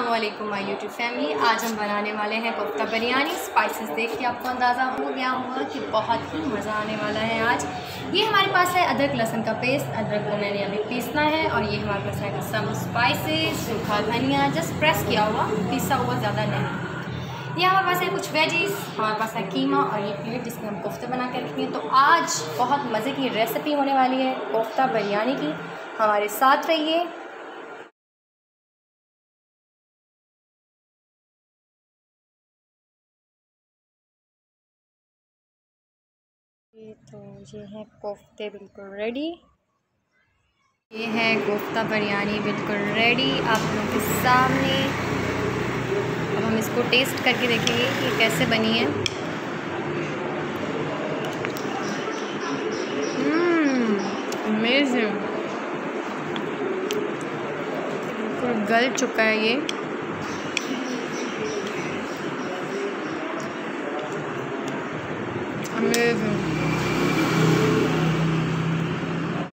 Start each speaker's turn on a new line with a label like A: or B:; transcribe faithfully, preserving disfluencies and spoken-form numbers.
A: अस्सलामुअलैकुम my YouTube family. आज हम बनाने वाले हैं कोफ्ता बिरयानी। स्पाइसेस देख के आपको अंदाज़ा हो गया होगा कि बहुत ही मज़ा आने वाला है आज। ये हमारे पास है अदरक लहसुन का पेस्ट। अदरक को मैंने अभी पीसना है और ये हमारे पास है सम स्पाइसेस, सूखा धनिया जस्ट प्रेस किया हुआ, पीसा हुआ ज़्यादा नहीं। ये हमारे पास है कुछ वेजीज, हमारे पास है कीमा और ये प्लेट जिसमें हम कोफ्ते बना के रखेंगे। तो आज बहुत मज़े की रेसिपी होने वाली है कोफ्ता बिरयानी की। हमारे साथ रहिए। ये तो ये है कोफ्ते बिल्कुल रेडी। ये है कोफ्ता बिरयानी बिल्कुल रेडी आप लोगों के सामने। अब हम इसको टेस्ट करके देखेंगे कि कैसे बनी है। अमेजिंग, बिल्कुल गल चुका है ये। अमेजिंग।